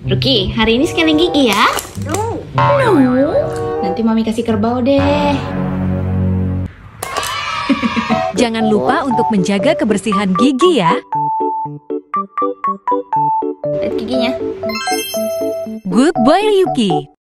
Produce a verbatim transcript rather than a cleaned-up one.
Ruki, hari ini scaling gigi ya? No. No. Nanti mami kasih kerbau deh. Jangan lupa untuk menjaga kebersihan gigi ya. Lihat giginya. Good boy, Ryuki.